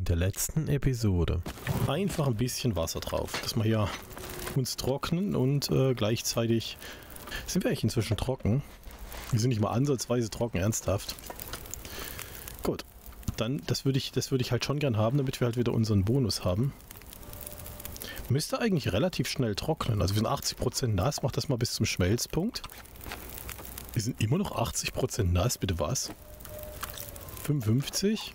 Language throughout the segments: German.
In der letzten Episode einfach ein bisschen Wasser drauf, dass wir hier uns trocknen und gleichzeitig sind wir eigentlich inzwischen trocken. Wir sind nicht mal ansatzweise trocken, ernsthaft. Gut, dann das würde ich halt schon gern haben, damit wir halt wieder unseren Bonus haben. Müsste eigentlich relativ schnell trocknen. Also wir sind 80% nass, mach das mal bis zum Schmelzpunkt. Wir sind immer noch 80% nass, bitte was? 55?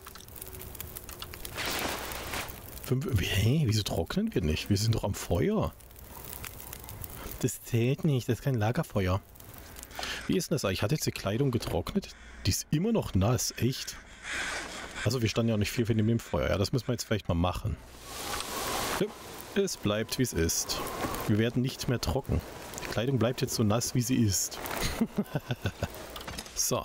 Hä? Wieso trocknen wir nicht? Wir sind doch am Feuer. Das zählt nicht, das ist kein Lagerfeuer. Wie ist denn das eigentlich? Hat jetzt die Kleidung getrocknet? Die ist immer noch nass, echt? Also wir standen ja auch nicht viel neben dem Feuer. Ja, das müssen wir jetzt vielleicht mal machen. Ja, es bleibt, wie es ist. Wir werden nicht mehr trocken. Die Kleidung bleibt jetzt so nass, wie sie ist. So.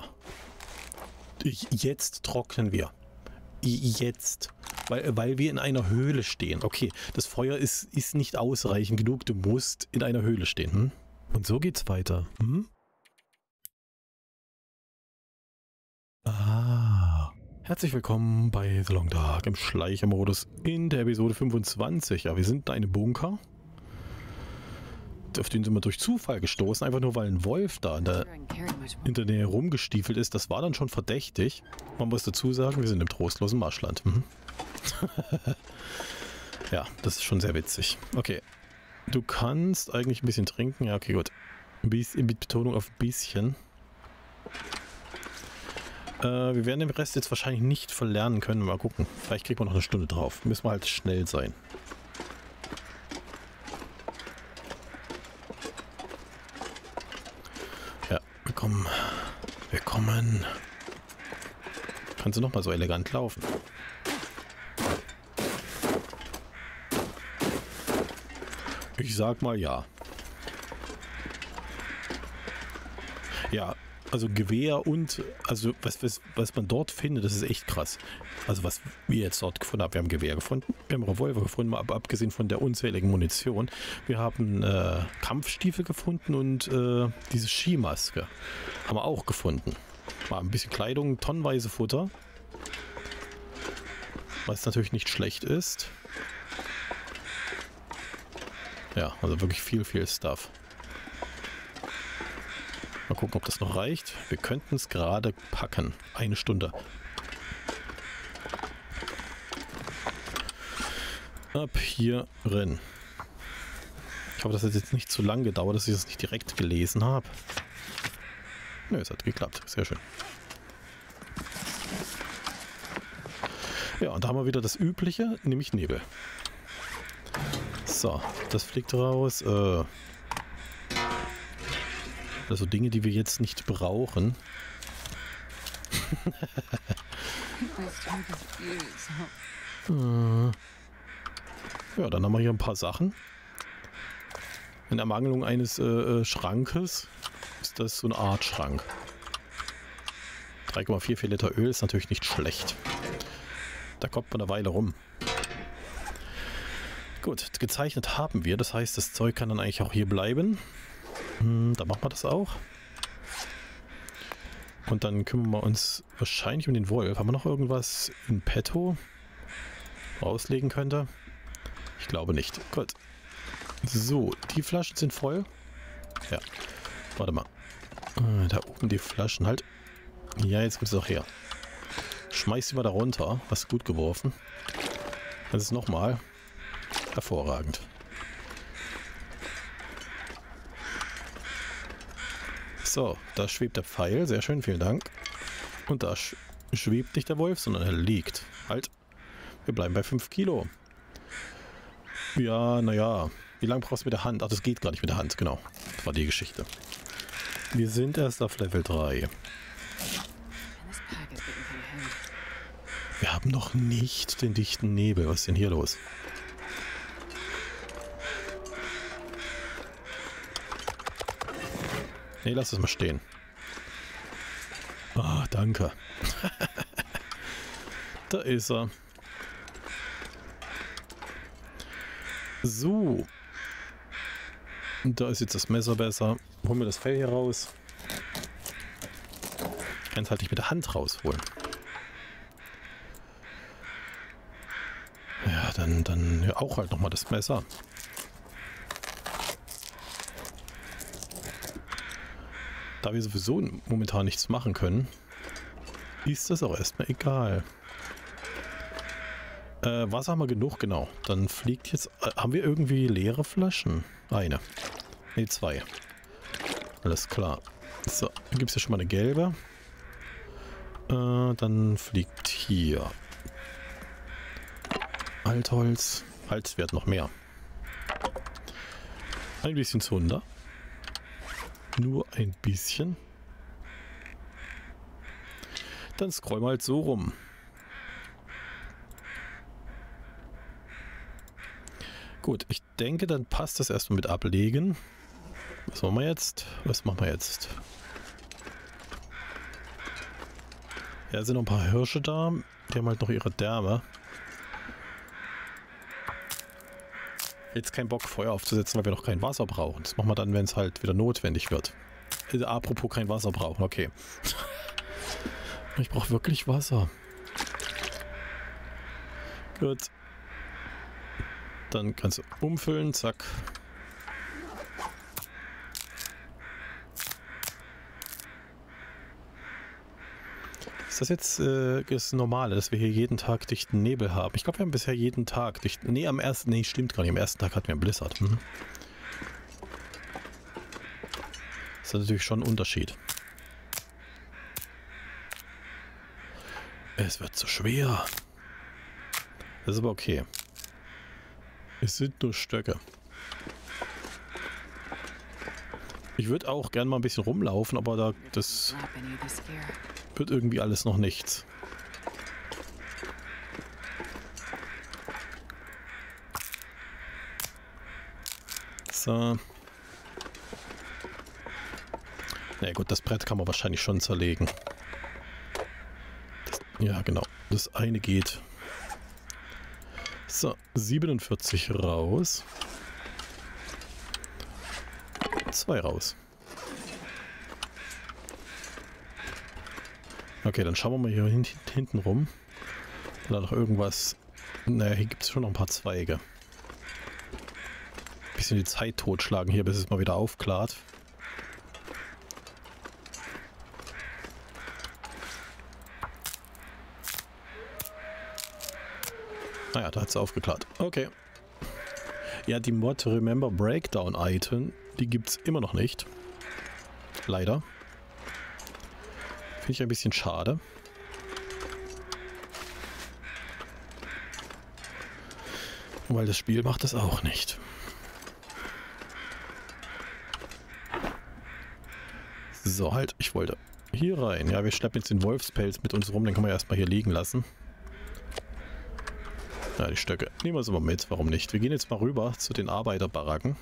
Jetzt trocknen wir. Jetzt. Weil wir in einer Höhle stehen. Okay, das Feuer ist nicht ausreichend genug. Du musst in einer Höhle stehen. Hm? Und so geht's weiter. Hm? Ah. Herzlich willkommen bei The Long Dark im Schleichermodus in der Episode 25. Ja, wir sind in einem Bunker. Auf den sind wir durch Zufall gestoßen, einfach nur weil ein Wolf da in der Nähe rumgestiefelt ist. Das war dann schon verdächtig. Man muss dazu sagen, wir sind im trostlosen Marschland. Mhm. Ja, das ist schon sehr witzig. Okay, du kannst eigentlich ein bisschen trinken. Ja, okay, gut. Mit Betonung auf ein bisschen. Wir werden den Rest jetzt wahrscheinlich nicht verlernen können. Mal gucken. Vielleicht kriegt man noch eine Stunde drauf. Müssen wir halt schnell sein. Ja, willkommen. Kannst du noch mal so elegant laufen? Ich sag mal ja. Ja, also Gewehr und, also was man dort findet, das ist echt krass. Also was wir jetzt dort gefunden haben, wir haben Gewehr gefunden, wir haben Revolver gefunden, aber abgesehen von der unzähligen Munition. Wir haben Kampfstiefel gefunden und diese Skimaske haben wir auch gefunden. Mal ein bisschen Kleidung, tonnenweise Futter. Was natürlich nicht schlecht ist. Ja, also wirklich viel Stuff. Mal gucken, ob das noch reicht. Wir könnten es gerade packen. Eine Stunde. Ab hier rein. Ich hoffe, das hat jetzt nicht zu lang gedauert, dass ich das nicht direkt gelesen habe. Nö, es hat geklappt. Sehr schön. Ja, und da haben wir wieder das Übliche, nämlich Nebel. So, das fliegt raus. Also Dinge, die wir jetzt nicht brauchen. Ja, dann haben wir hier ein paar Sachen. In Ermangelung eines Schrankes ist das so eine Art Schrank. 3,44 Liter Öl ist natürlich nicht schlecht. Da kommt man eine Weile rum. Gut, gezeichnet haben wir. Das heißt, das Zeug kann dann eigentlich auch hier bleiben. Dann machen wir das auch. Und dann kümmern wir uns wahrscheinlich um den Wolf. Haben wir noch irgendwas in petto auslegen könnte? Ich glaube nicht. Gut. So, die Flaschen sind voll. Ja. Warte mal. Da oben die Flaschen halt. Ja, jetzt wird es auch her. Schmeiß sie mal da runter. Hast gut geworfen. Das ist nochmal. Hervorragend. So, da schwebt der Pfeil. Sehr schön, vielen Dank. Und da schwebt nicht der Wolf, sondern er liegt. Halt. Wir bleiben bei 5 Kilo. Ja, naja. Wie lange brauchst du mit der Hand? Ach, das geht gar nicht mit der Hand. Genau. Das war die Geschichte. Wir sind erst auf Level 3. Wir haben noch nicht den dichten Nebel. Was ist denn hier los? Nee, lass es mal stehen. Ah, danke. Da ist er. So. Und da ist jetzt das Messer besser. Holen wir das Fell hier raus. Ich kann es halt nicht mit der Hand rausholen. dann ja, auch halt nochmal das Messer. Da wir sowieso momentan nichts machen können, ist das auch erstmal egal. Wasser haben wir genug, genau. Dann fliegt jetzt... haben wir irgendwie leere Flaschen? Eine. Ne, 2. Alles klar. So, dann gibt es ja schon mal eine gelbe. Dann fliegt hier Altholz. Halt, wird noch mehr. Ein bisschen Zunder. Nur ein bisschen. Dann scrollen wir halt so rum. Gut, ich denke, dann passt das erstmal mit ablegen. Was machen wir jetzt? Was machen wir jetzt? Ja, sind noch ein paar Hirsche da. Die haben halt noch ihre Därme. Jetzt kein Bock, Feuer aufzusetzen, weil wir noch kein Wasser brauchen. Das machen wir dann, wenn es halt wieder notwendig wird. Apropos kein Wasser brauchen, okay. Ich brauche wirklich Wasser. Gut. Dann kannst du umfüllen, zack. Ist das jetzt das Normale, dass wir hier jeden Tag dichten Nebel haben? Ich glaube, wir haben bisher jeden Tag dichten... Nee, am ersten... Nee, stimmt gar nicht. Am ersten Tag hatten wir einen Blizzard. Das ist natürlich schon ein Unterschied. Es wird zu schwer. Das ist aber okay. Es sind nur Stöcke. Ich würde auch gern mal ein bisschen rumlaufen, aber das wird irgendwie alles noch nichts. So. Na ja, gut, das Brett kann man wahrscheinlich schon zerlegen. Ja, genau. Das eine geht. So, 47 raus. 2 raus. Okay, dann schauen wir mal hier hinten rum. Da noch irgendwas... Naja, hier gibt es schon noch ein paar Zweige. Bisschen die Zeit totschlagen hier, bis es mal wieder aufklart. Naja, da hat es aufgeklärt. Okay. Ja, die Mod Remember Breakdown Item, die gibt es immer noch nicht. Leider. Finde ich ein bisschen schade. Weil das Spiel macht das auch nicht. So, halt, ich wollte hier rein. Ja, wir schleppen jetzt den Wolfspelz mit uns rum, den können wir erstmal hier liegen lassen. Ja, die Stöcke. Nehmen wir sie mal mit, warum nicht? Wir gehen jetzt mal rüber zu den Arbeiterbaracken.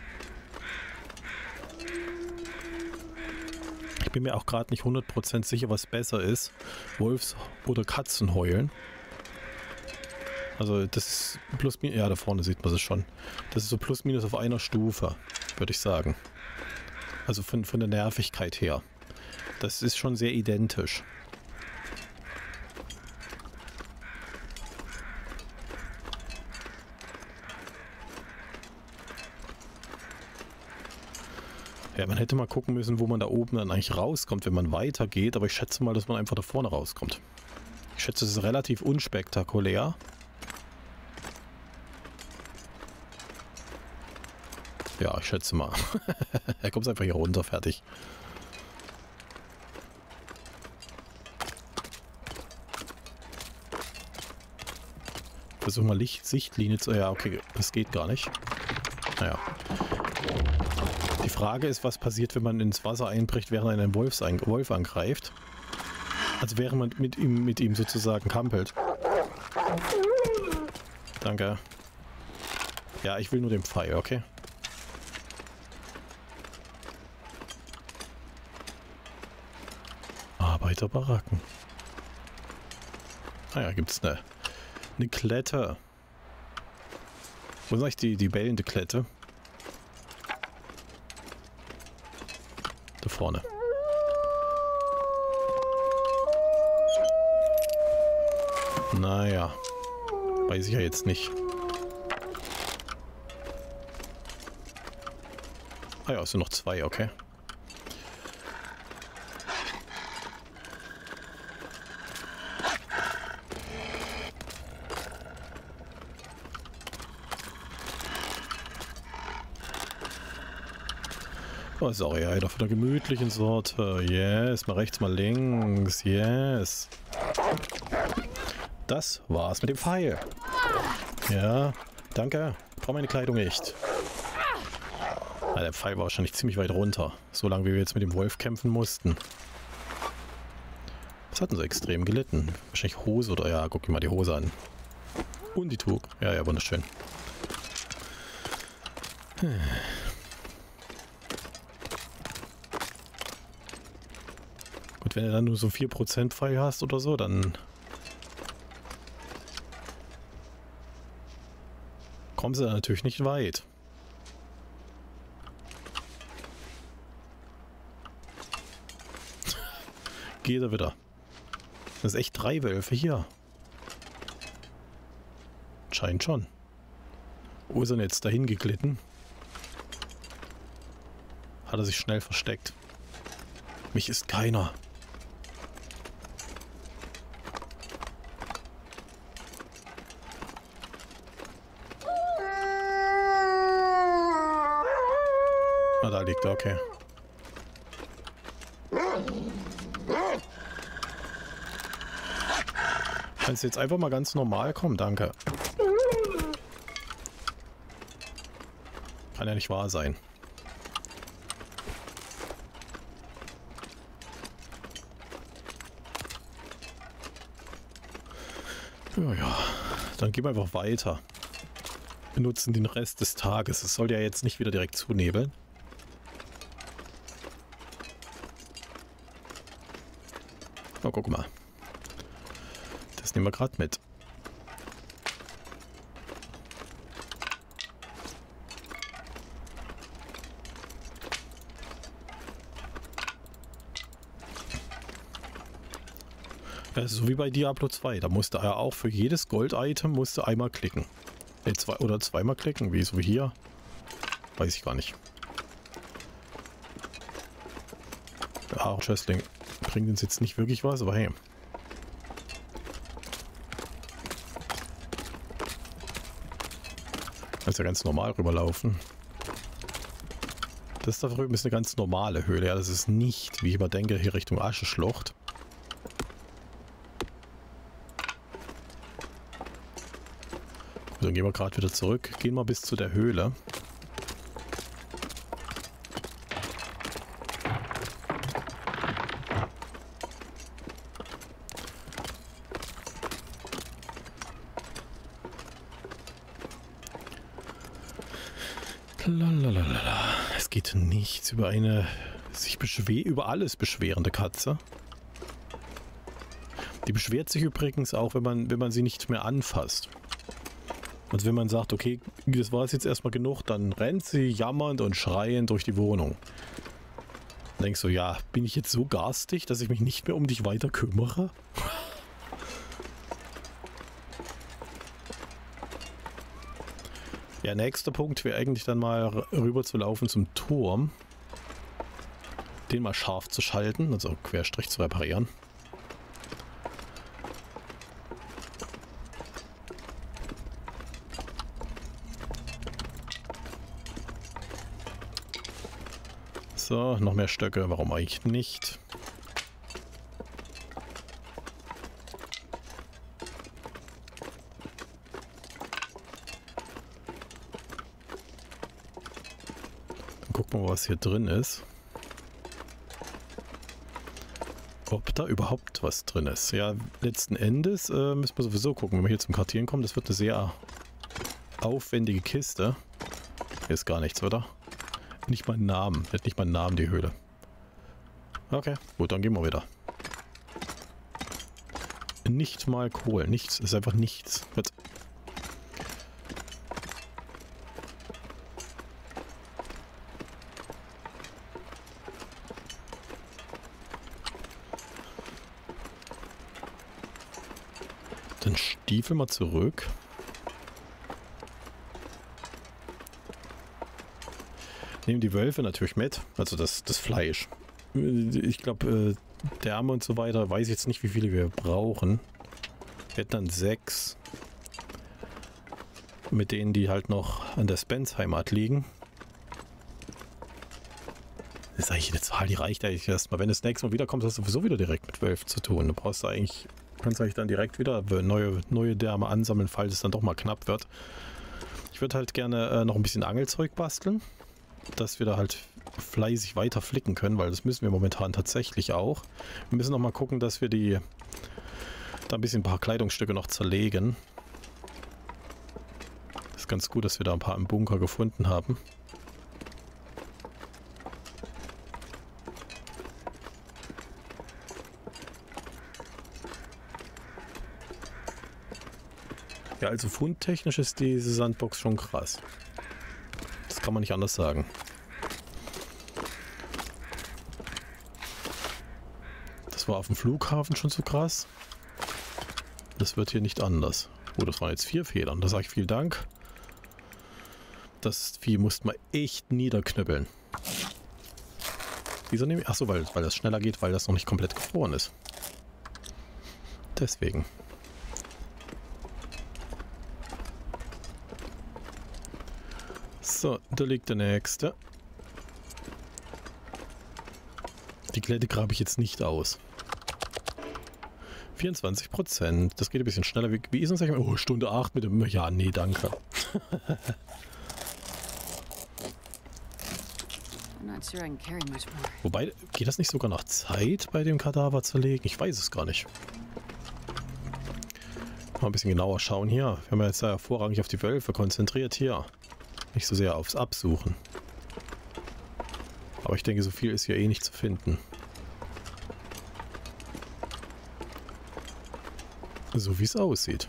Ich bin mir auch gerade nicht 100% sicher, was besser ist. Wolfs- oder Katzenheulen. Also das ist plus minus... Ja, da vorne sieht man es schon. Das ist so plus minus auf einer Stufe, würde ich sagen. Also von der Nervigkeit her. Das ist schon sehr identisch. Ja, man hätte mal gucken müssen, wo man da oben dann eigentlich rauskommt, wenn man weitergeht. Aber ich schätze mal, dass man einfach da vorne rauskommt. Ich schätze, es ist relativ unspektakulär. Ja, ich schätze mal. Er kommt einfach hier runter, fertig. Versuch mal Sichtlinie zu... Ja, okay, das geht gar nicht. Naja. Die Frage ist, was passiert, wenn man ins Wasser einbricht, während ein Wolf angreift. Also während man mit ihm sozusagen kampelt. Danke. Ja, ich will nur den Pfeil, okay? Arbeiterbaracken. Ah ja, gibt's eine Klette. Wo ist eigentlich die bellende Klette? Da vorne. Naja. Weiß ich ja jetzt nicht. Ah ja, es sind noch 2, okay. Oh, sorry, ja, von der gemütlichen Sorte. Yes, mal rechts, mal links. Yes. Das war's mit dem Pfeil. Ja, danke. Brauche meine Kleidung nicht. Ja, der Pfeil war wahrscheinlich ziemlich weit runter. So lange, wie wir jetzt mit dem Wolf kämpfen mussten. Was hatten sie extrem gelitten? Wahrscheinlich Hose oder ja, guck dir mal die Hose an. Und die Tuch. Ja, ja, wunderschön. Gut, wenn du dann nur so 4% Pfeil hast oder so, dann kommen sie natürlich nicht weit. Geht er wieder. Das ist echt 3 Wölfe hier. Scheint schon. Wo ist er denn jetzt dahin geglitten? Hat er sich schnell versteckt. Mich ist keiner. Ah, da liegt er, okay. Kannst du jetzt einfach mal ganz normal kommen? Danke. Kann ja nicht wahr sein. Ja, dann gehen wir einfach weiter. Wir nutzen den Rest des Tages. Es soll ja jetzt nicht wieder direkt zunebeln. Oh, guck mal. Das nehmen wir gerade mit. So wie bei Diablo 2. Da musste er auch für jedes Gold-Item musste einmal klicken. Oder zweimal klicken, wie so wie hier. Weiß ich gar nicht. Ja, Chestling bringt uns jetzt nicht wirklich was, aber hey. Kannst ja ganz normal rüberlaufen. Das da drüben ist eine ganz normale Höhle. Ja, das ist nicht, wie ich immer denke, hier Richtung Ascheschlucht. Gut, dann gehen wir gerade wieder zurück. Gehen wir bis zu der Höhle. Lalalala. Es geht nichts über eine sich über alles beschwerende Katze. Die beschwert sich übrigens auch, wenn man sie nicht mehr anfasst. Und wenn man sagt, okay, das war es jetzt erstmal genug, dann rennt sie jammernd und schreiend durch die Wohnung. Dann denkst du, ja, bin ich jetzt so garstig, dass ich mich nicht mehr um dich weiter kümmere? Ja, nächster Punkt wäre eigentlich dann mal rüber zu laufen zum Turm. Den mal scharf zu schalten, also Querstrich zu reparieren. So, noch mehr Stöcke, warum eigentlich nicht? Gucken wir mal, was hier drin ist. Ob da überhaupt was drin ist. Ja, letzten Endes müssen wir sowieso gucken, wenn wir hier zum Kartieren kommen. Das wird eine sehr aufwendige Kiste. Hier ist gar nichts, oder? Nicht mal einen Namen. Hat nicht mal einen Namen, die Höhle. Okay, gut, dann gehen wir wieder. Nicht mal Kohl. Nichts. Ist einfach nichts. Gut. Dann Stiefel mal zurück. Nehmen die Wölfe natürlich mit, also das Fleisch. Ich glaube, Därme und so weiter, weiß ich jetzt nicht, wie viele wir brauchen. Wir hätten dann 6. Mit denen, die halt noch an der Spence-Heimat liegen. Das ist eigentlich eine Zahl, die reicht eigentlich erstmal. Wenn du das nächste Mal wiederkommst, hast du sowieso wieder direkt mit Wölfen zu tun. Du brauchst eigentlich, kannst eigentlich dann direkt wieder neue Därme ansammeln, falls es dann doch mal knapp wird. Ich würde halt gerne noch ein bisschen Angelzeug basteln, dass wir da halt fleißig weiter flicken können, weil das müssen wir momentan tatsächlich auch. Wir müssen noch mal gucken, dass wir da ein paar Kleidungsstücke noch zerlegen. Ist ganz gut, dass wir da ein paar im Bunker gefunden haben. Ja, also fundtechnisch ist diese Sandbox schon krass. Das kann man nicht anders sagen. Das war auf dem Flughafen schon so krass. Das wird hier nicht anders. Oh, das waren jetzt 4 Federn. Da sage ich vielen Dank. Das Vieh musste man echt niederknüppeln. Wieso nehme ich? Achso, weil das schneller geht, weil das noch nicht komplett gefroren ist. Deswegen. So, da liegt der nächste. Die Klette grabe ich jetzt nicht aus. 24%. Das geht ein bisschen schneller. Wie ist uns eigentlich? Oh, Stunde 8 mit dem... Ja, nee, danke. Wobei, geht das nicht sogar nach Zeit bei dem Kadaver zerlegen? Ich weiß es gar nicht. Mal ein bisschen genauer schauen hier. Wir haben ja jetzt ja vorrangig auf die Wölfe konzentriert hier. Nicht so sehr aufs Absuchen. Aber ich denke, so viel ist hier eh nicht zu finden. So wie es aussieht.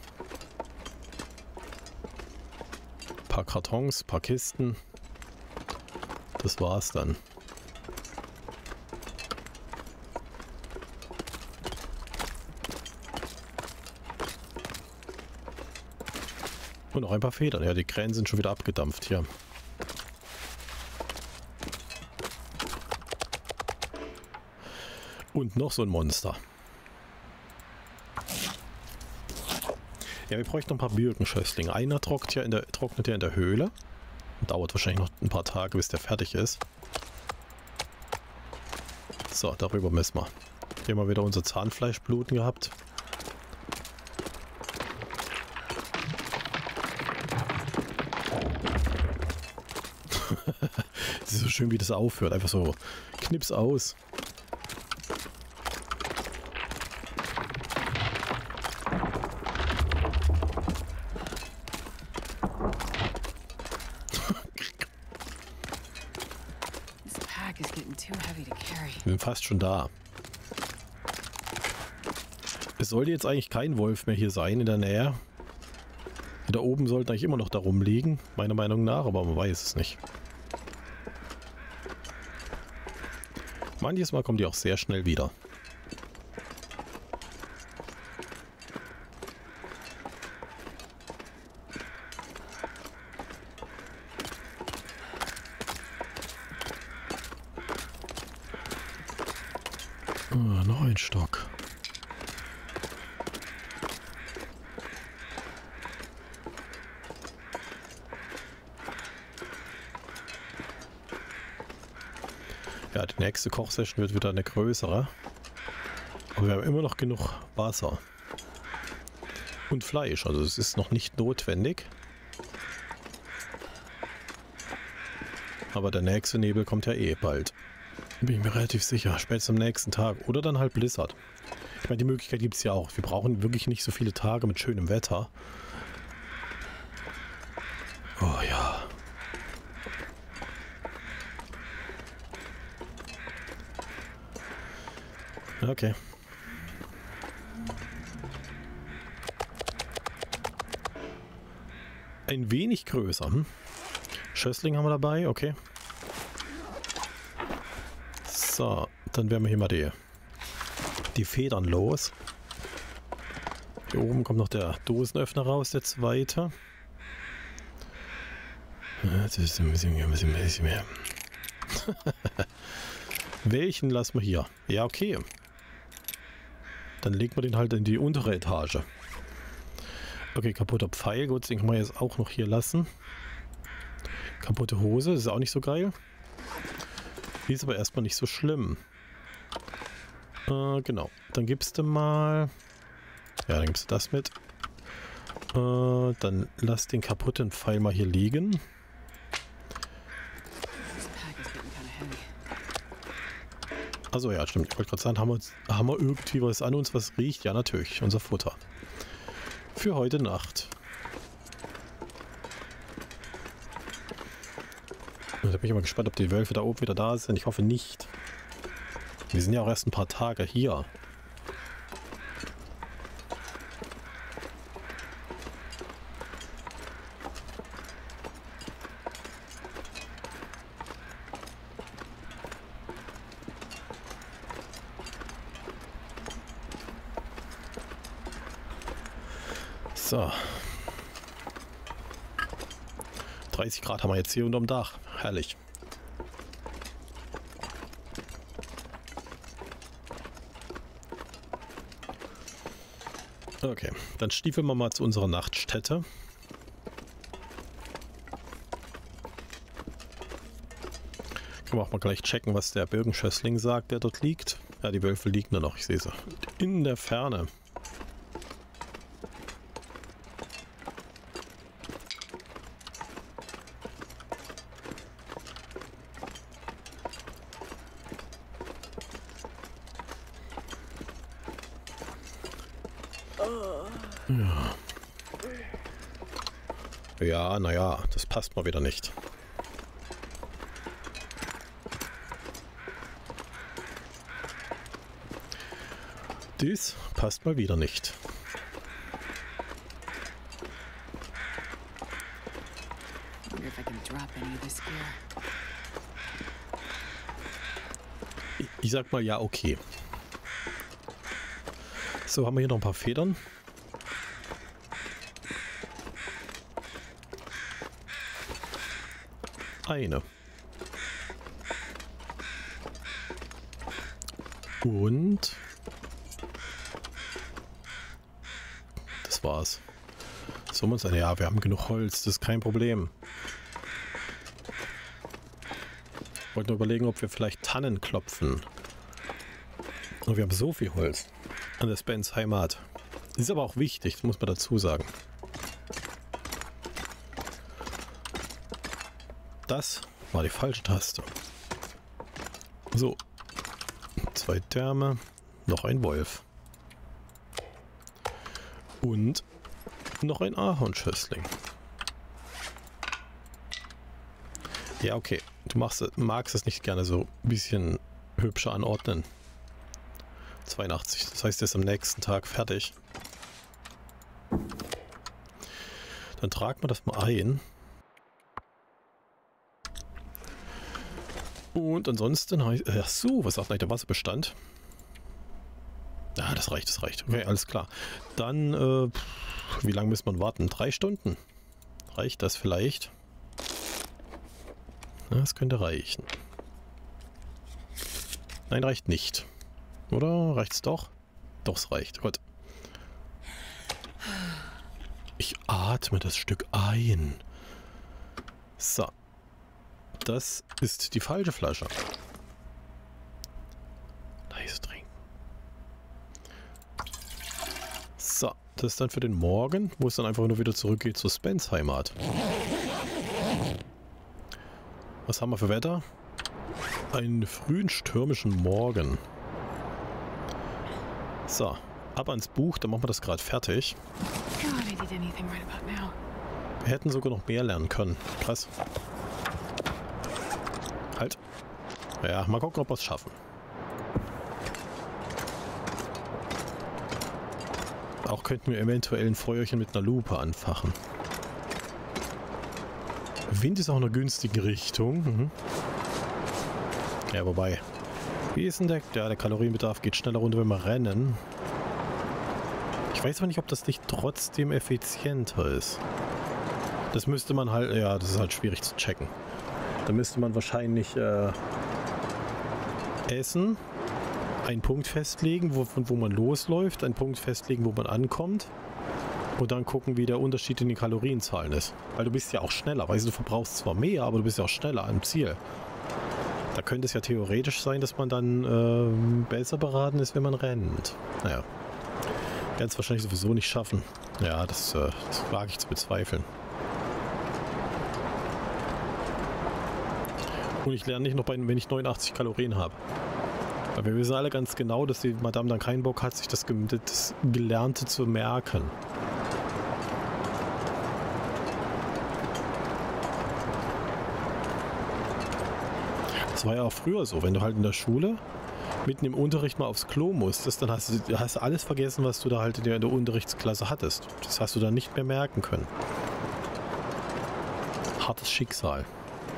Ein paar Kartons, ein paar Kisten. Das war's dann. Und noch ein paar Federn. Ja, die Krähen sind schon wieder abgedampft hier. Und noch so ein Monster. Ja, wir bräuchten noch ein paar Birkenschösslinge. Einer trocknet ja in der Höhle. Dauert wahrscheinlich noch ein paar Tage, bis der fertig ist. So, darüber müssen wir. Hier haben wir wieder unser Zahnfleischbluten gehabt. Das ist so schön, wie das aufhört. Einfach so Knips aus. Wir sind fast schon da. Es sollte jetzt eigentlich kein Wolf mehr hier sein in der Nähe. Da oben sollten eigentlich immer noch da rumliegen, meiner Meinung nach, aber man weiß es nicht. Manches Mal kommen die auch sehr schnell wieder. Oh, noch ein Stock. Ja, die nächste Kochsession wird wieder eine größere. Aber wir haben immer noch genug Wasser. Und Fleisch, also es ist noch nicht notwendig. Aber der nächste Nebel kommt ja eh bald. Bin ich mir relativ sicher. Spätestens am nächsten Tag. Oder dann halt Blizzard. Ich meine, die Möglichkeit gibt es ja auch. Wir brauchen wirklich nicht so viele Tage mit schönem Wetter. Oh ja. Okay. Ein wenig größer. Schössling haben wir dabei, okay. So, dann werden wir hier mal die Federn los. Hier oben kommt noch der Dosenöffner raus, der zweite. Das ist ein bisschen mehr. Welchen lassen wir hier? Ja, okay. Dann legen wir den halt in die untere Etage. Okay, kaputter Pfeil. Gut, den kann man jetzt auch noch hier lassen. Kaputte Hose, das ist auch nicht so geil. Die ist aber erstmal nicht so schlimm. Genau. Dann gibst du mal... Ja, dann gibst du das mit. Dann lass den kaputten Pfeil mal hier liegen. Also ja, stimmt. Ich wollte gerade sagen, haben wir irgendwie was an uns, was riecht? Ja, natürlich. Unser Futter. Für heute Nacht. Und da bin ich mal gespannt, ob die Wölfe da oben wieder da sind. Ich hoffe nicht. Wir sind ja auch erst ein paar Tage hier. So. 30 Grad haben wir jetzt hier unterm Dach. Herrlich. Okay, dann stiefeln wir mal zu unserer Nachtstätte. Können wir auch mal gleich checken, was der Birkenschössling sagt, der dort liegt. Ja, die Wölfe liegen da noch, ich sehe sie. In der Ferne. Ja. Ja, naja, das passt mal wieder nicht. Dies passt mal wieder nicht. Ich sag mal ja, okay. So, haben wir hier noch ein paar Federn. Eine. Und das war's. So muss sein. Ja, wir haben genug Holz, das ist kein Problem. Wollten nur überlegen, ob wir vielleicht Tannen klopfen. Und wir haben so viel Holz an der Spence Heimat. Ist aber auch wichtig, das muss man dazu sagen. Das war die falsche Taste. So. 2 Därme. Noch ein Wolf. Und noch ein Ahornschössling. Ja, okay. Du magst es nicht gerne so ein bisschen hübscher anordnen. 82. Das heißt, er ist am nächsten Tag fertig. Dann tragen wir das mal ein. Und ansonsten heißt... Ach so, was sagt eigentlich der Wasserbestand? Ja, das reicht, das reicht. Okay, alles klar. Dann, wie lange muss man warten? 3 Stunden? Reicht das vielleicht? Ja, das könnte reichen. Nein, reicht nicht. Oder? Reicht's doch? Doch, es reicht. Gut. Ich atme das Stück ein. So. Das ist die falsche Flasche. Leise trinken. So, das ist dann für den Morgen, wo es dann einfach nur wieder zurückgeht zur Spence Heimat. Was haben wir für Wetter? Einen frühen stürmischen Morgen. So, ab ans Buch, dann machen wir das gerade fertig. Wir hätten sogar noch mehr lernen können. Krass. Halt. Ja, mal gucken, ob wir es schaffen. Auch könnten wir eventuell ein Feuerchen mit einer Lupe anfachen. Wind ist auch in einer günstigen Richtung. Mhm. Ja, wobei. Wie ist denn der Kalorienbedarf geht schneller runter, wenn wir rennen. Ich weiß aber nicht, ob das nicht trotzdem effizienter ist. Das müsste man halt... Ja, das ist halt schwierig zu checken. Da müsste man wahrscheinlich essen, einen Punkt festlegen, von wo man losläuft, einen Punkt festlegen, wo man ankommt und dann gucken, wie der Unterschied in den Kalorienzahlen ist. Weil du bist ja auch schneller, weißt du, du verbrauchst zwar mehr, aber du bist ja auch schneller am Ziel. Da könnte es ja theoretisch sein, dass man dann besser beraten ist, wenn man rennt. Naja, werden es wahrscheinlich sowieso nicht schaffen. Ja, das wage ich zu bezweifeln. Und ich lerne nicht noch, wenn ich 89 Kalorien habe. Weil wir wissen alle ganz genau, dass die Madame dann keinen Bock hat, sich das Gelernte zu merken. Das war ja auch früher so, wenn du halt in der Schule mitten im Unterricht mal aufs Klo musstest, dann hast du alles vergessen, was du da halt in der Unterrichtsklasse hattest. Das hast du dann nicht mehr merken können. Hartes Schicksal.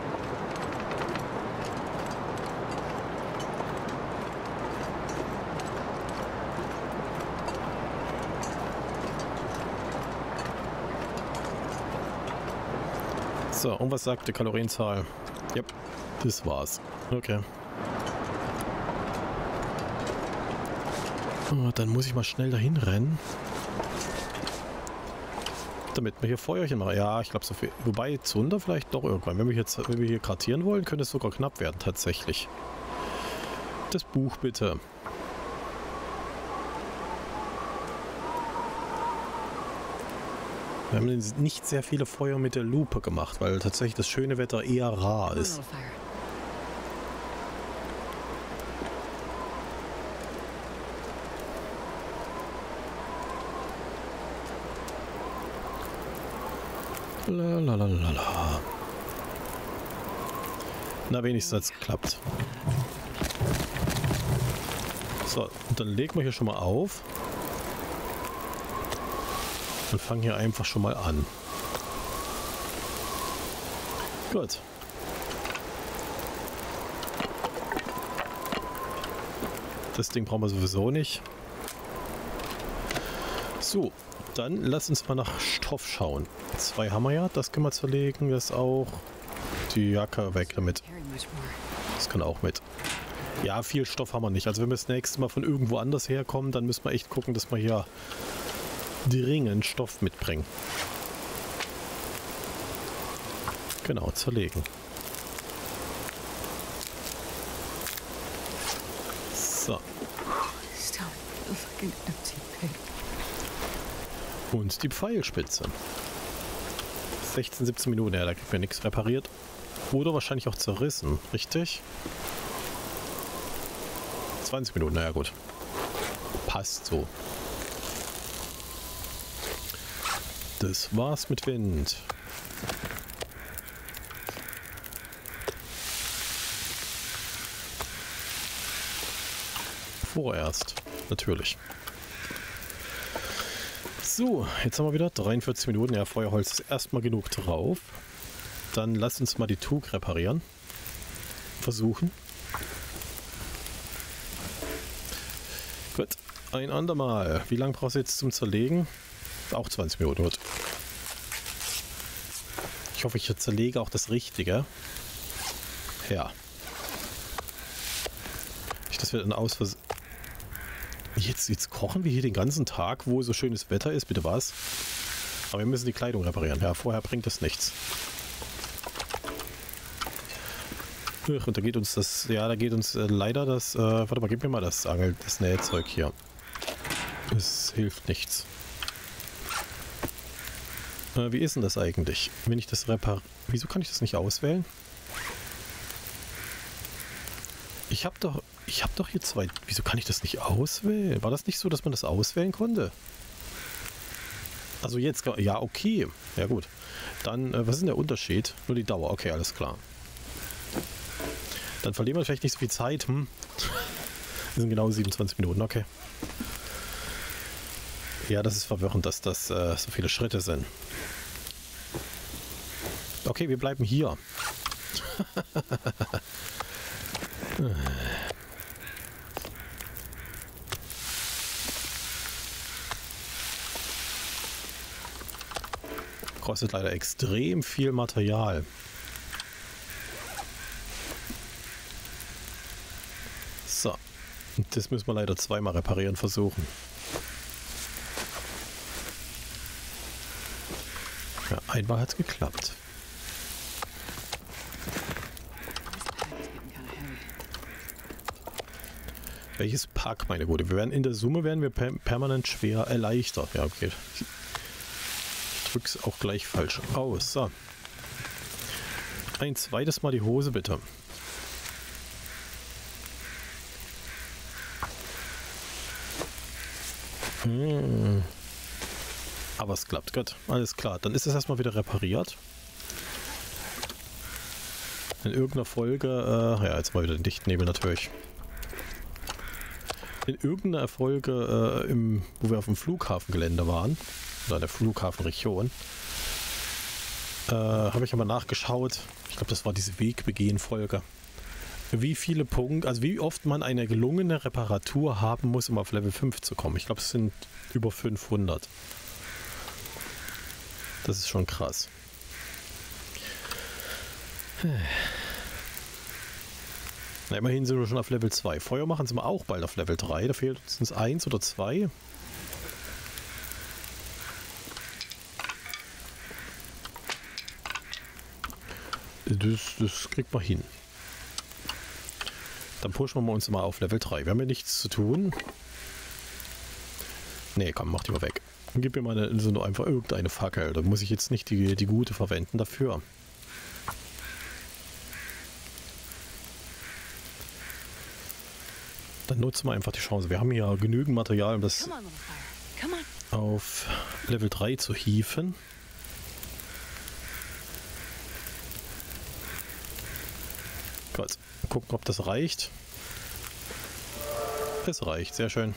So, und was sagt die Kalorienzahl? Ja, das war's. Okay. Oh, dann muss ich mal schnell dahin rennen. Damit wir hier Feuerchen machen. Ja, ich glaube so viel. Wobei, Zunder vielleicht doch irgendwann. Wenn wir hier kartieren wollen, könnte es sogar knapp werden, tatsächlich. Das Buch bitte. Wir haben nicht sehr viele Feuer mit der Lupe gemacht, weil tatsächlich das schöne Wetter eher rar ist. Lalalala. Na, wenigstens hat's geklappt. So, und dann legen wir hier schon mal auf. Und fangen hier einfach schon mal an. Gut. Das Ding brauchen wir sowieso nicht. So, dann lass uns mal nach Stoff schauen. 2 haben wir ja, das können wir zerlegen, das auch. Die Jacke weg damit. Das kann auch mit. Ja, viel Stoff haben wir nicht. Also wenn wir das nächste Mal von irgendwo anders herkommen, dann müssen wir echt gucken, dass wir hier dringend Stoff mitbringen. Genau, zerlegen. So. Und die Pfeilspitze. 16, 17 Minuten, ja, da kriegt mir nichts repariert. Oder wahrscheinlich auch zerrissen, richtig? 20 Minuten, naja gut. Passt so. Das war's mit Wind. Vorerst, natürlich. So, jetzt haben wir wieder 43 Minuten. Ja, Feuerholz ist erstmal genug drauf. Dann lasst uns mal die Tug reparieren. Versuchen. Gut, ein andermal. Wie lange brauchst du jetzt zum Zerlegen? Auch 20 Minuten. Gut. Ich hoffe, ich zerlege auch das Richtige. Ja. Nicht, dass wir dann Jetzt kochen wir hier den ganzen Tag, wo so schönes Wetter ist. Bitte was? Aber wir müssen die Kleidung reparieren. Ja, vorher bringt das nichts. Und da geht uns das... Ja, da geht uns leider das... warte mal, gib mir mal das Nähzeug hier. Es hilft nichts. Wie ist denn das eigentlich? Wenn ich das repariere... Wieso kann ich das nicht auswählen? Ich hab doch hier 2... Wieso kann ich das nicht auswählen? War das nicht so, dass man das auswählen konnte? Also jetzt... Ja, okay. Ja gut. Dann, was ist denn der Unterschied? Nur die Dauer. Okay, alles klar. Dann verlieren wir vielleicht nicht so viel Zeit. Das sind genau 27 Minuten. Okay. Ja, das ist verwirrend, dass das so viele Schritte sind. Okay, wir bleiben hier. Kostet leider extrem viel Material. Das müssen wir leider zweimal reparieren versuchen. Ja, einmal hat es geklappt. Welches Pack, meine Gute? Wir werden in der Summe permanent schwer erleichtert. Ja, okay. Ich drück's auch gleich falsch aus. So. Ein zweites Mal die Hose, bitte. Aber es klappt, gut. Alles klar. Dann ist es erstmal wieder repariert. In irgendeiner Folge, ja, jetzt mal wieder den Dichtnebel natürlich. In irgendeiner Folge, wo wir auf dem Flughafengelände waren, oder in der Flughafenregion, habe ich aber nachgeschaut. Ich glaube, das war diese Wegbegehen-Folge. Wie viele Punkte, also wie oft man eine gelungene Reparatur haben muss, um auf Level 5 zu kommen. Ich glaube, es sind über 500. Das ist schon krass. Na, immerhin sind wir schon auf Level 2. Feuer machen sind wir auch bald auf Level 3. Da fehlt uns 1 oder 2. Das kriegt man hin. Dann pushen wir uns mal auf Level 3. Wir haben ja nichts zu tun. Nee, komm, mach die mal weg. Gib mir mal einfach irgendeine Fackel. Da muss ich jetzt nicht die gute verwenden dafür. Dann nutzen wir einfach die Chance. Wir haben hier genügend Material, um das auf Level 3 zu hieven. Gut, gucken, ob das reicht. Es reicht, sehr schön.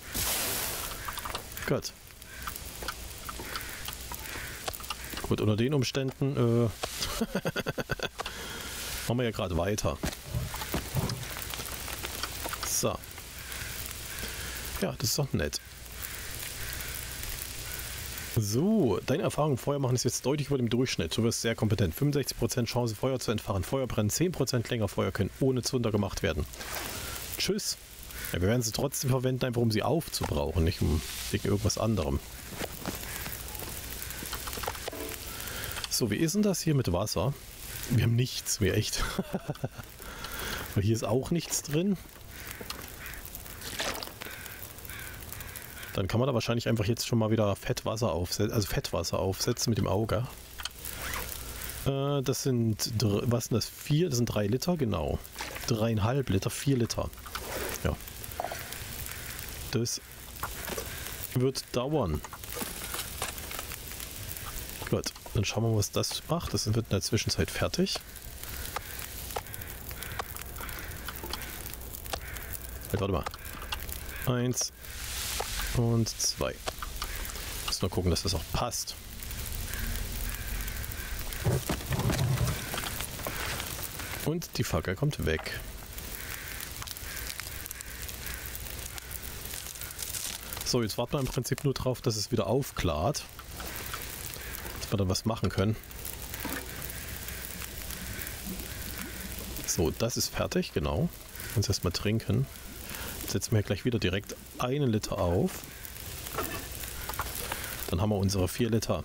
Gut. Gut, unter den Umständen machen wir ja gerade weiter. So. Ja, das ist doch nett. So, deine Erfahrung im Feuer machen ist jetzt deutlich über dem Durchschnitt. Du wirst sehr kompetent. 65% Chance, Feuer zu entfachen. Feuer brennen 10% länger. Feuer können ohne Zunder gemacht werden. Tschüss. Ja, wir werden sie trotzdem verwenden, einfach um sie aufzubrauchen, nicht um wegen irgendwas anderem. So, wie ist denn das hier mit Wasser? Wir haben nichts mehr, echt. Weil hier ist auch nichts drin. Dann kann man da wahrscheinlich einfach jetzt schon mal wieder Fettwasser aufsetzen mit dem Auge. Das sind, was sind das? 4, das sind 3 Liter, genau. 3,5 Liter, 4 Liter. Ja. Das wird dauern. Gut, dann schauen wir mal, was das macht. Das wird in der Zwischenzeit fertig. Halt, warte mal. 1 und 2. Muss nur gucken, dass das auch passt. Und die Fackel kommt weg. So, jetzt warten wir im Prinzip nur drauf, dass es wieder aufklart. Dass wir dann was machen können. So, das ist fertig, genau. Uns erstmal trinken. Setzen wir gleich wieder direkt 1 Liter auf. Dann haben wir unsere 4 Liter.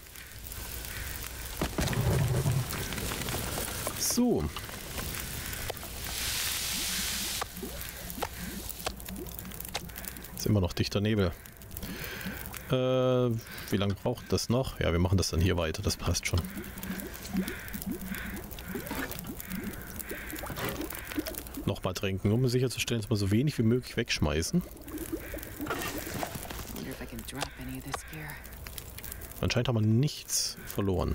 So. Ist immer noch dichter Nebel. Wie lange braucht das noch? Ja, wir machen das dann hier weiter. Das passt schon. Nochmal trinken, um sicherzustellen, dass wir so wenig wie möglich wegschmeißen. Anscheinend haben wir nichts verloren.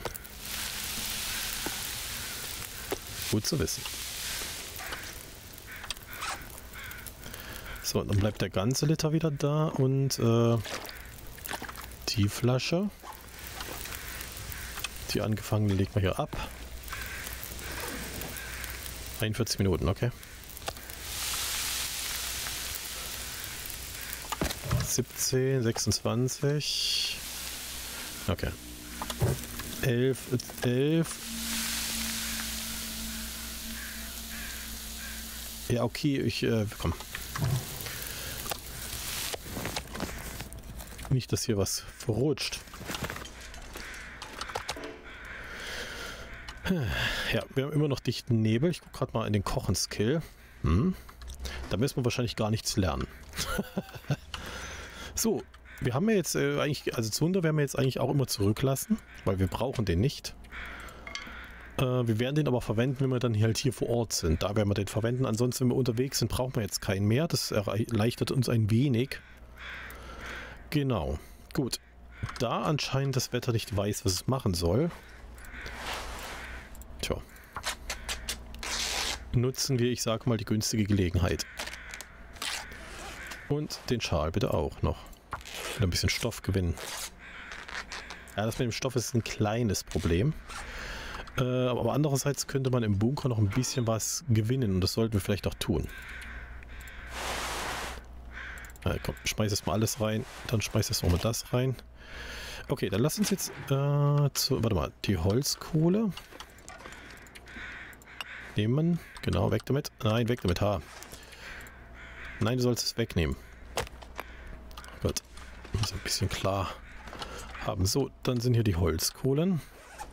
Gut zu wissen. So, dann bleibt der ganze Liter wieder da und die Flasche. Die angefangene legt man hier ab. 41 Minuten, okay. 17, 26. Okay. 11. Ja, okay, komm. Nicht, dass hier was verrutscht. Ja, wir haben immer noch dichten Nebel. Ich gucke gerade mal in den Kochen-Skill. Da müssen wir wahrscheinlich gar nichts lernen. So, wir haben ja jetzt eigentlich, also Zunder werden wir jetzt eigentlich auch immer zurücklassen, weil wir brauchen den nicht. Wir werden den aber verwenden, wenn wir dann halt hier vor Ort sind. Da werden wir den verwenden. Ansonsten, wenn wir unterwegs sind, brauchen wir jetzt keinen mehr. Das erleichtert uns ein wenig. Genau. Gut. Da anscheinend das Wetter nicht weiß, was es machen soll. Tja. Nutzen wir, ich sag mal, die günstige Gelegenheit. Und den Schal bitte auch noch. Wieder ein bisschen Stoff gewinnen. Ja, das mit dem Stoff ist ein kleines Problem. Aber andererseits könnte man im Bunker noch ein bisschen was gewinnen und das sollten wir vielleicht auch tun. Komm, schmeiß jetzt mal alles rein, dann schmeiß jetzt mal das rein. Okay, dann lass uns jetzt warte mal, die Holzkohle nehmen. Genau, weg damit. Nein, weg damit. Nein, du sollst es wegnehmen. Gut, muss ein bisschen klar haben. So, dann sind hier die Holzkohlen.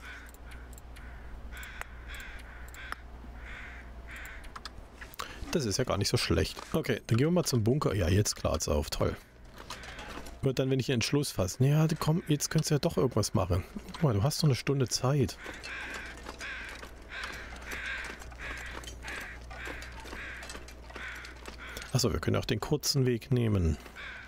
Das ist ja gar nicht so schlecht. Okay, dann gehen wir mal zum Bunker. Ja, jetzt klart's auf. Toll. Nur dann, wenn ich einen Entschluss fasse. Ja, komm, jetzt könntest du ja doch irgendwas machen. Guck mal, du hast doch eine Stunde Zeit. Achso, wir können auch den kurzen Weg nehmen.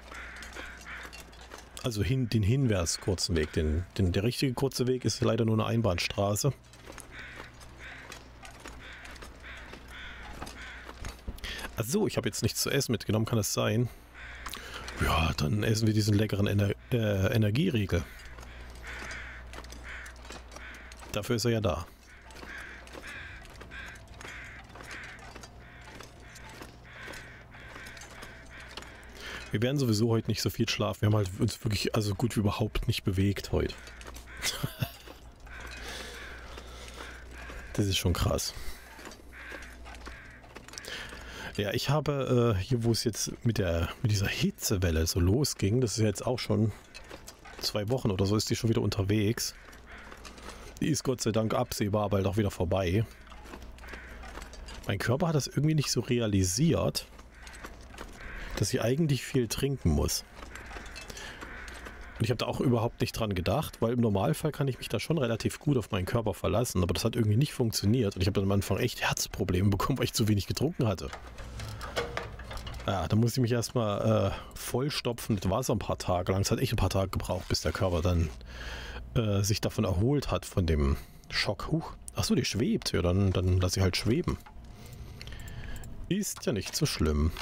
Also den hinwärts kurzen Weg. Der richtige kurze Weg ist leider nur eine Einbahnstraße. Achso, ich habe jetzt nichts zu essen mitgenommen, kann das sein? Ja, dann essen wir diesen leckeren Energieriegel. Dafür ist er ja da. Wir werden sowieso heute nicht so viel schlafen. Wir haben halt uns wirklich also gut wie überhaupt nicht bewegt heute. Das ist schon krass. Ja, ich habe hier, wo es jetzt mit dieser Hitzewelle so losging, das ist jetzt auch schon 2 Wochen oder so, ist die schon wieder unterwegs. Die ist Gott sei Dank absehbar bald auch wieder vorbei. Mein Körper hat das irgendwie nicht so realisiert, dass ich eigentlich viel trinken muss. Und ich habe da auch überhaupt nicht dran gedacht, weil im Normalfall kann ich mich da schon relativ gut auf meinen Körper verlassen, aber das hat irgendwie nicht funktioniert und ich habe dann am Anfang echt Herzprobleme bekommen, weil ich zu wenig getrunken hatte. Ja, da musste ich mich erstmal vollstopfen mit Wasser ein paar Tage lang. Es hat echt ein paar Tage gebraucht, bis der Körper dann sich davon erholt hat, von dem Schock. Huch. Achso, die schwebt. Ja, dann lass sie halt schweben. Ist ja nicht so schlimm.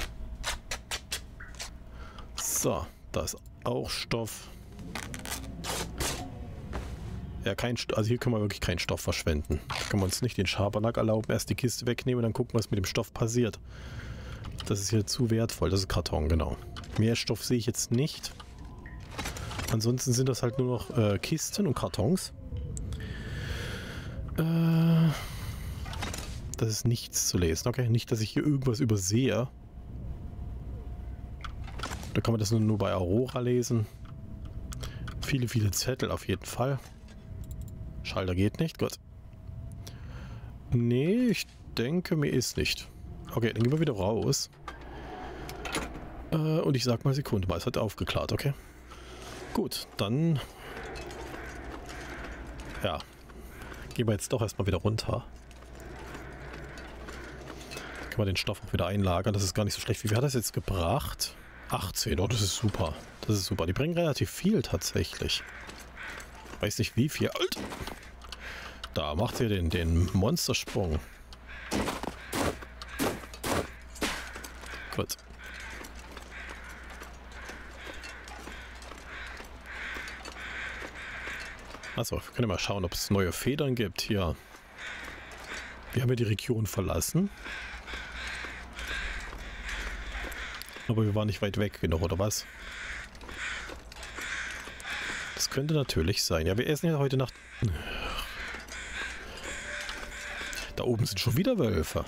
So, da ist auch Stoff. Ja, also hier können wir wirklich keinen Stoff verschwenden. Da können wir uns nicht den Schabernack erlauben. Erst die Kiste wegnehmen, dann gucken, was mit dem Stoff passiert. Das ist hier zu wertvoll. Das ist Karton, genau. Mehr Stoff sehe ich jetzt nicht. Ansonsten sind das halt nur noch Kisten und Kartons. Das ist nichts zu lesen. Okay, nicht, dass ich hier irgendwas übersehe. Da kann man das nur bei Aurora lesen. Viele, viele Zettel auf jeden Fall. Schalter geht nicht, gut. Nee, ich denke, mir ist nicht. Okay, dann gehen wir wieder raus. Und ich sag mal Sekunde mal, es hat aufgeklärt, okay? Gut, dann... Ja. Gehen wir jetzt doch erstmal wieder runter. Können wir den Stoff auch wieder einlagern, das ist gar nicht so schlecht. Wie viel hat das jetzt gebracht? 18, oh, das ist super. Das ist super. Die bringen relativ viel tatsächlich. Weiß nicht wie viel. Alter. Da macht ihr den Monstersprung. Gut. Achso, wir können mal schauen, ob es neue Federn gibt hier. Wir haben ja die Region verlassen. Aber wir waren nicht weit weg genug, oder was? Das könnte natürlich sein. Ja, wir essen ja heute Nacht... Da oben sind schon wieder Wölfe.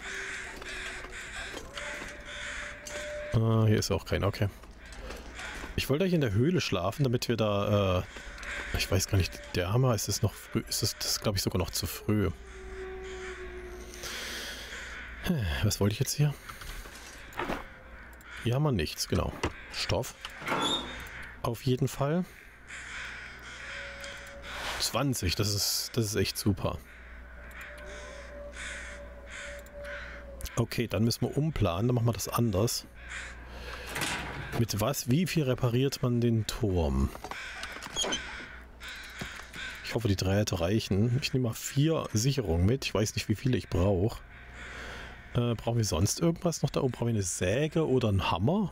Hier ist auch keiner, okay. Ich wollte eigentlich in der Höhle schlafen, damit wir da, ich weiß gar nicht, der Hammer, ist es noch früh, ist das glaube ich sogar noch zu früh. Was wollte ich jetzt hier? Hier haben wir nichts, genau. Stoff. Auf jeden Fall. 20, das ist echt super. Okay, dann müssen wir umplanen, dann machen wir das anders. Mit was, wie viel repariert man den Turm? Ich hoffe, die Drähte reichen. Ich nehme mal 4 Sicherungen mit. Ich weiß nicht, wie viele ich brauche. Brauchen wir sonst irgendwas noch da oben? Brauchen wir eine Säge oder einen Hammer?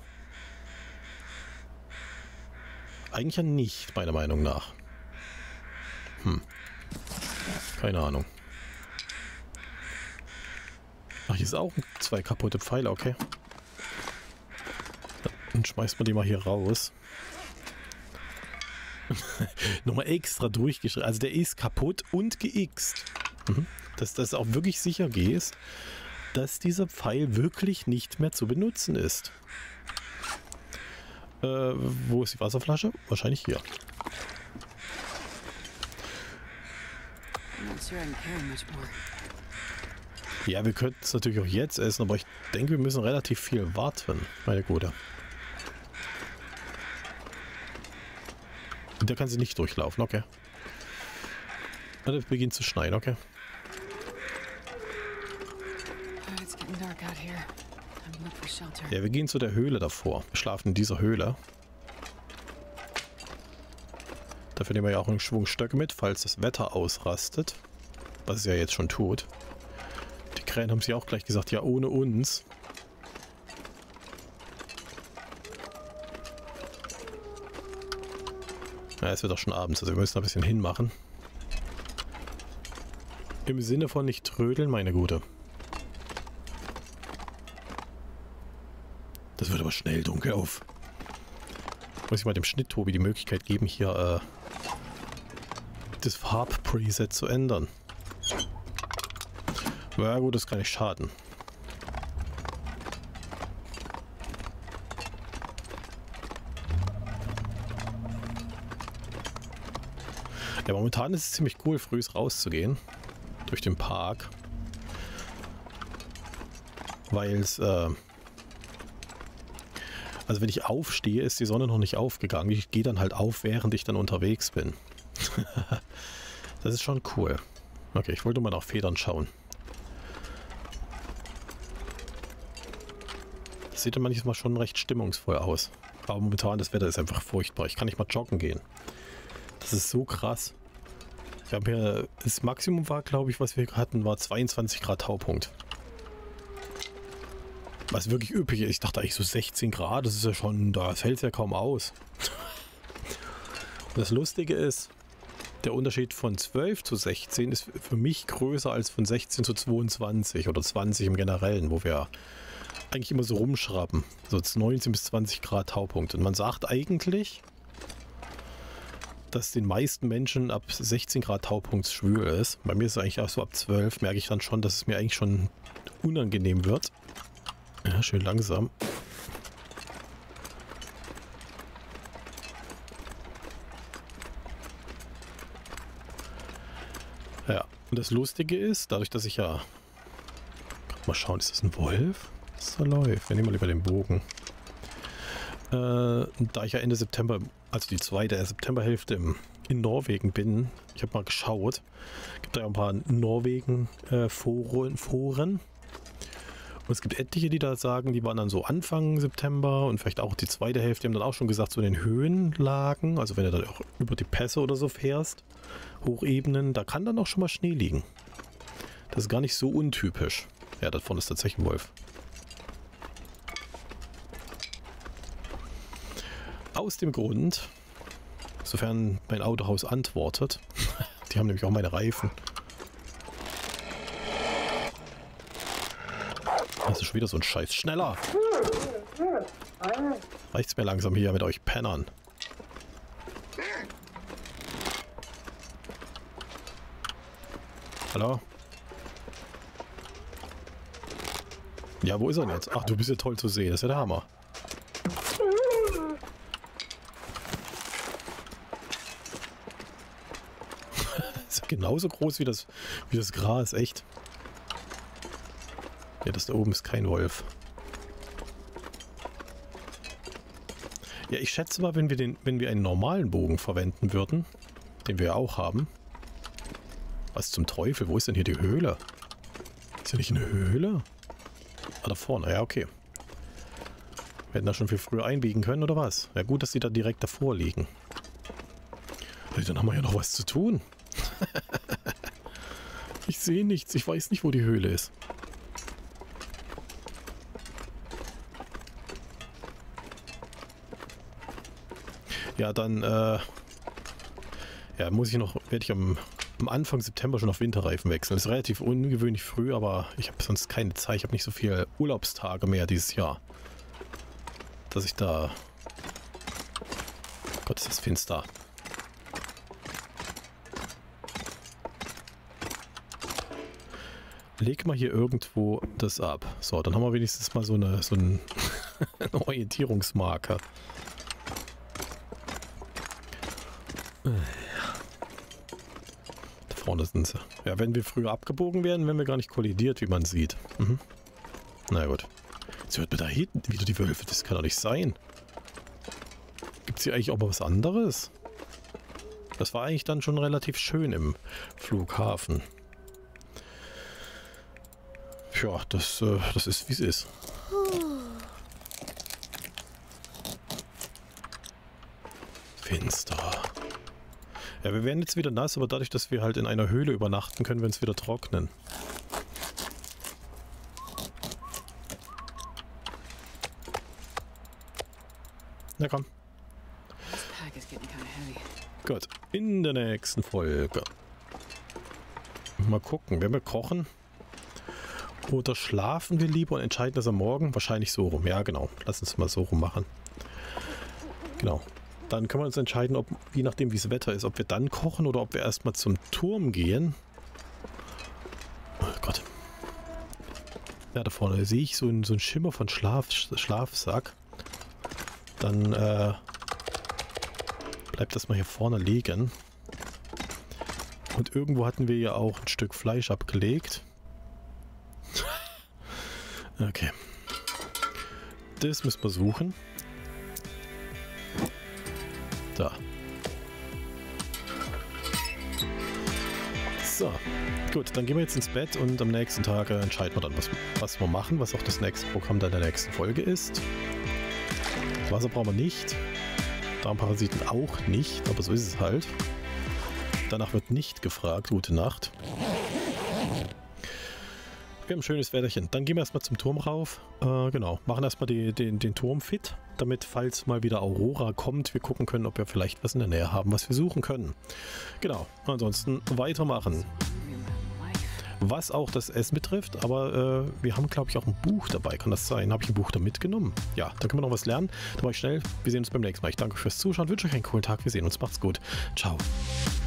Eigentlich ja nicht, meiner Meinung nach. Keine Ahnung. Ach, hier ist auch 2 kaputte Pfeile, okay. Dann schmeißt man die mal hier raus. Nochmal extra durchgeschrieben. Also der ist kaputt und geixt. Dass das auch wirklich sicher geht, dass dieser Pfeil wirklich nicht mehr zu benutzen ist. Wo ist die Wasserflasche? Wahrscheinlich hier. Ja, wir könnten es natürlich auch jetzt essen, aber ich denke, wir müssen relativ viel warten, meine Gute. Und der kann sie nicht durchlaufen, okay. Und es beginnt zu schneien, okay. Ja, wir gehen zu der Höhle davor. Wir schlafen in dieser Höhle. Dafür nehmen wir ja auch einen Schwung Stöcke mit, falls das Wetter ausrastet. Was es ja jetzt schon tut. Die Krähen haben sich auch gleich gesagt, ja, ohne uns. Ja, es wird auch schon abends, also wir müssen ein bisschen hinmachen. Im Sinne von nicht trödeln, meine Gute. Das wird aber schnell dunkel auf. Muss ich mal dem Schnitt-Tobi die Möglichkeit geben, hier das Farb-Preset zu ändern. Na gut, das kann nicht schaden. Ja, momentan ist es ziemlich cool, früh rauszugehen. Durch den Park. Weil es, also wenn ich aufstehe, ist die Sonne noch nicht aufgegangen. Ich gehe dann halt auf, während ich dann unterwegs bin. Das ist schon cool. Okay, ich wollte mal nach Federn schauen. Das sieht ja manchmal schon recht stimmungsvoll aus. Aber momentan, das Wetter ist einfach furchtbar. Ich kann nicht mal joggen gehen. Das ist so krass. Wir haben hier, das Maximum war, glaube ich, was wir hatten, war 22 Grad Taupunkt. Was wirklich üppig ist. Ich dachte eigentlich so 16 Grad, das ist ja schon, da fällt es ja kaum aus. Und das Lustige ist, der Unterschied von 12 zu 16 ist für mich größer als von 16 zu 22 oder 20 im Generellen, wo wir eigentlich immer so rumschrappen. So 19 bis 20 Grad Taupunkt. Und man sagt eigentlich, dass den meisten Menschen ab 16 Grad Taupunkt schwül ist. Bei mir ist es eigentlich auch so ab 12, merke ich dann schon, dass es mir eigentlich schon unangenehm wird. Ja, schön langsam. Ja, und das Lustige ist, dadurch, dass ich ja... Mal schauen, ist das ein Wolf? Was da läuft? Wir nehmen mal lieber den Bogen. Da ich ja Ende September, also die zweite Septemberhälfte in Norwegen bin, ich habe mal geschaut, gibt da ja ein paar Norwegen-Foren. Und es gibt etliche, die da sagen, die waren dann so Anfang September und vielleicht auch die zweite Hälfte, die haben dann auch schon gesagt, so in den Höhenlagen, also wenn du dann auch über die Pässe oder so fährst, Hochebenen, da kann dann auch schon mal Schnee liegen. Das ist gar nicht so untypisch. Ja, da vorne ist tatsächlich ein Wolf. Aus dem Grund, sofern mein Autohaus antwortet, die haben nämlich auch meine Reifen. Das ist schon wieder so ein Scheiß. Schneller! Reicht's mir langsam hier mit euch Pennern. Hallo? Ja, wo ist er denn jetzt? Ach, du bist ja toll zu sehen. Das ist ja der Hammer. ist ja genauso groß wie das Gras, echt. Ja, das da oben ist kein Wolf. Ja, ich schätze mal, wenn wir einen normalen Bogen verwenden würden, den wir ja auch haben. Was zum Teufel? Wo ist denn hier die Höhle? Ist ja nicht eine Höhle? Ah, da vorne. Ja, okay. Wir hätten da schon viel früher einbiegen können, oder was? Ja, gut, dass die da direkt davor liegen. Dann haben wir ja noch was zu tun. Ich sehe nichts. Ich weiß nicht, wo die Höhle ist. Ja, dann, ja, werde ich am Anfang September schon auf Winterreifen wechseln. Das ist relativ ungewöhnlich früh, aber ich habe sonst keine Zeit. Ich habe nicht so viele Urlaubstage mehr dieses Jahr. Dass ich da... Gott, ist das finster. Leg mal hier irgendwo das ab. So, dann haben wir wenigstens mal so einen Orientierungsmarker. Da vorne sind sie. Ja, wenn wir früher abgebogen wären, wären wir gar nicht kollidiert, wie man sieht. Mhm. Na gut. Jetzt hört man da hinten wieder die Wölfe. Das kann doch nicht sein. Gibt es hier eigentlich auch mal was anderes? Das war eigentlich dann schon relativ schön im Flughafen. Ja, das ist, wie es ist. Finster. Ja, wir werden jetzt wieder nass, aber dadurch, dass wir halt in einer Höhle übernachten, können wir uns wieder trocknen. Na komm. Gut, in der nächsten Folge. Mal gucken, werden wir kochen? Oder schlafen wir lieber und entscheiden das am Morgen? Wahrscheinlich so rum. Ja, genau. Lass uns mal so rum machen. Genau. Dann können wir uns entscheiden, ob, je nachdem wie das Wetter ist, ob wir dann kochen oder ob wir erstmal zum Turm gehen. Oh Gott. Ja, da vorne sehe ich so einen Schimmer von Schlafsack. Dann bleibt das mal hier vorne liegen. Und irgendwo hatten wir ja auch ein Stück Fleisch abgelegt. Okay. Das müssen wir suchen. Da. So. Gut, dann gehen wir jetzt ins Bett und am nächsten Tag entscheiden wir dann, was wir machen, was auch das nächste Programm der nächsten Folge ist. Wasser brauchen wir nicht. Darmparasiten auch nicht, aber so ist es halt. Danach wird nicht gefragt. Gute Nacht. Wir haben ein schönes Wetterchen. Dann gehen wir erstmal zum Turm rauf. Genau, machen erstmal den Turm fit, damit, falls mal wieder Aurora kommt, wir gucken können, ob wir vielleicht was in der Nähe haben, was wir suchen können. Genau, ansonsten weitermachen. Was auch das Essen betrifft, aber wir haben, glaube ich, auch ein Buch dabei. Kann das sein? Habe ich ein Buch da mitgenommen? Ja, da können wir noch was lernen. Dann mache ich schnell. Wir sehen uns beim nächsten Mal. Ich danke fürs Zuschauen, wünsche euch einen coolen Tag. Wir sehen uns. Macht's gut. Ciao.